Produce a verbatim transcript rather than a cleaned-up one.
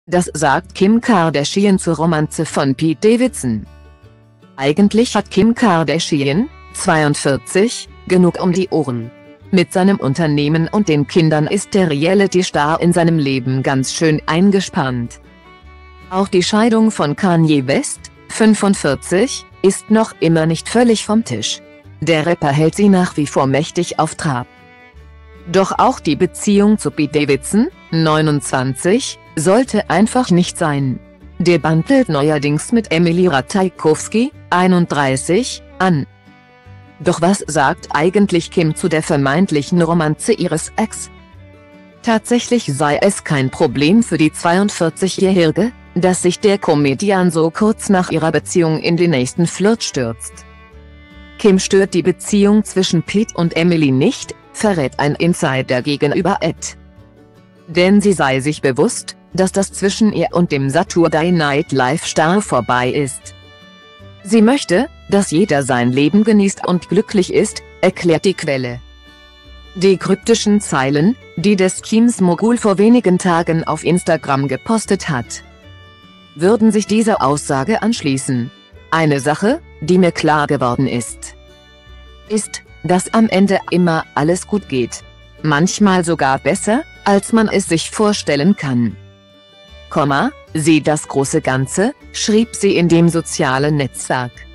Das sagt Kim Kardashian zur Romanze von Pete Davidson. Eigentlich hat Kim Kardashian, zweiundvierzig, genug um die Ohren. Mit seinem Unternehmen und den Kindern ist der Reality-Star in seinem Leben ganz schön eingespannt. Auch die Scheidung von Kanye West, fünfundvierzig, ist noch immer nicht völlig vom Tisch. Der Rapper hält sie nach wie vor mächtig auf Trab. Doch auch die Beziehung zu Pete Davidson, neunundzwanzig, sollte einfach nicht sein. Der bandelt neuerdings mit Emily Ratajkowski, einunddreißig, an. Doch was sagt eigentlich Kim zu der vermeintlichen Romanze ihres Ex? Tatsächlich sei es kein Problem für die zweiundvierzigjährige, dass sich der Comedian so kurz nach ihrer Beziehung in den nächsten Flirt stürzt. Kim stört die Beziehung zwischen Pete und Emily nicht, verrät ein Insider gegenüber Ed. Denn sie sei sich bewusst, dass das zwischen ihr und dem Saturday Night Live-Star vorbei ist. Sie möchte, dass jeder sein Leben genießt und glücklich ist, erklärt die Quelle. Die kryptischen Zeilen, die des Chims-Mogul vor wenigen Tagen auf Instagram gepostet hat, würden sich dieser Aussage anschließen. Eine Sache, die mir klar geworden ist, ist, dass am Ende immer alles gut geht. Manchmal sogar besser, als man es sich vorstellen kann. Komma, sieh das große Ganze, schrieb sie in dem sozialen Netzwerk.